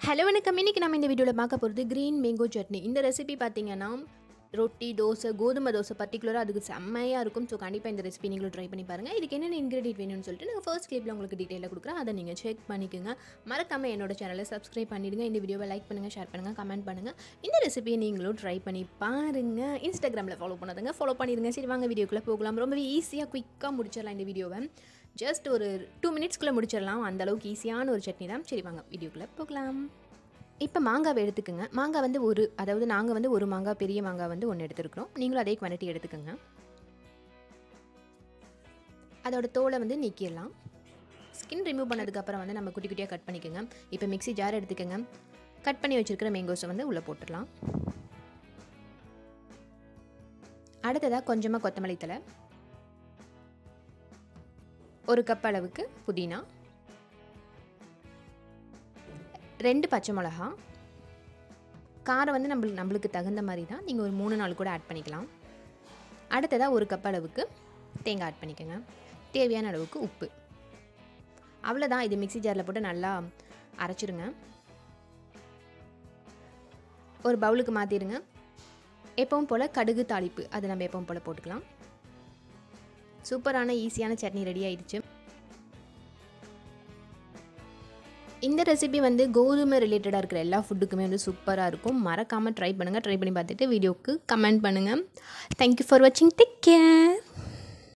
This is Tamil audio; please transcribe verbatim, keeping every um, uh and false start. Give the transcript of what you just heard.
ஹலோ வணக்கம். இன்னைக்கு நம்ம இந்த வீடியோவில் பார்க்க போகிறது க்ரீன் மேங்கோ சட்னி. இந்த ரெசிபி பார்த்தீங்கன்னா ரொட்டி, தோசை, கோதுமை தோசை பர்டிகுலராக அதுக்கு செம்மையாக இருக்கும். ஸோ கண்டிப்பாக இந்த ரெசிபி நீங்களும் ட்ரை பண்ணி பாருங்கள். இதுக்கு என்னென்ன இன்க்ரீடியன்ட் வேணும்னு சொல்லிட்டு நான் ஃபர்ஸ்ட் கிளிப்பில் உங்களுக்கு டீட்டெயிலாக கொடுக்குறேன். அதை நீங்கள் செக் பண்ணிக்கோங்க. மறக்காமல் என்னோட சேனலை சப்ஸ்கிரைப் பண்ணிவிடுங்க. இந்த வீடியோவை லைக் பண்ணுங்கள், ஷேர் பண்ணுங்கள், கமெண்ட் பண்ணுங்கள். இந்த ரெசிபியை நீங்களும் ட்ரை பண்ணி பாருங்கள். இன்ஸ்டாகிராமில் ஃபாலோ பண்ணாதுங்க, ஃபாலோ பண்ணிடுங்க. சரி வாங்க வீடியோக்குள்ளே போகலாம். ரொம்பவே ஈஸியாக குயிக்காக முடிச்சிடலாம் இந்த வீடியோவை. ஜஸ்ட் ஒரு டூ மினிட்ஸ்க்குள்ளே முடிச்சிடலாம். அந்தளவுக்கு ஈஸியான ஒரு சட்னி தான். சரி வாங்க வீடியோக்குள்ளே போகலாம். இப்போ மாங்காவை எடுத்துக்கோங்க. மாங்காய் வந்து ஒரு அதாவது நாங்கள் வந்து ஒரு மாங்காய், பெரிய மாங்காய் வந்து ஒன்று எடுத்துருக்குறோம். நீங்களும் அதே குவான்டிட்டி எடுத்துக்கோங்க. அதோட தோலை வந்து நீக்கிடலாம். ஸ்கின் ரிமூவ் பண்ணதுக்கப்புறம் வந்து நம்ம குட்டி குட்டியாக கட் பண்ணிக்கோங்க. இப்போ மிக்ஸி ஜார் எடுத்துக்கோங்க. கட் பண்ணி வச்சுருக்கிற மேங்கோஸை வந்து உள்ளே போட்டுடலாம். அடுத்ததாக கொஞ்சமாக கொத்தமல்லி தழை, ஒரு கப் அளவுக்கு புதினா, ரெண்டு பச்சை மிளகா. காரம் வந்து நம்மளுக்கு நம்மளுக்கு தகுந்த மாதிரி தான். நீங்கள் ஒரு மூணு நாள் கூட ஆட் பண்ணிக்கலாம். அடுத்ததாக ஒரு கப் அளவுக்கு தேங்காய் ஆட் பண்ணிக்கோங்க. தேவையான அளவுக்கு உப்பு. அவ்வளோதான். இது மிக்ஸி ஜாரில் போட்டு நல்லா அரைச்சிருங்க. ஒரு பவுலுக்கு மாற்றிடுங்க. எப்பவும் போல் கடுகு தாளிப்பு அது நம்ம எப்பவும் போல் போட்டுக்கலாம். சூப்பரான ஈஸியான சட்னி ரெடி ஆயிடுச்சு. இந்த ரெசிபி வந்து கோதுமை ரிலேட்டடாக இருக்கிற எல்லா ஃபுட்டுக்குமே வந்து சூப்பராக இருக்கும். மறக்காமல் ட்ரை பண்ணுங்கள். ட்ரை பண்ணி பார்த்துட்டு வீடியோவுக்கு கமெண்ட் பண்ணுங்கள். தேங்க்யூ ஃபார் வாட்சிங். Take care.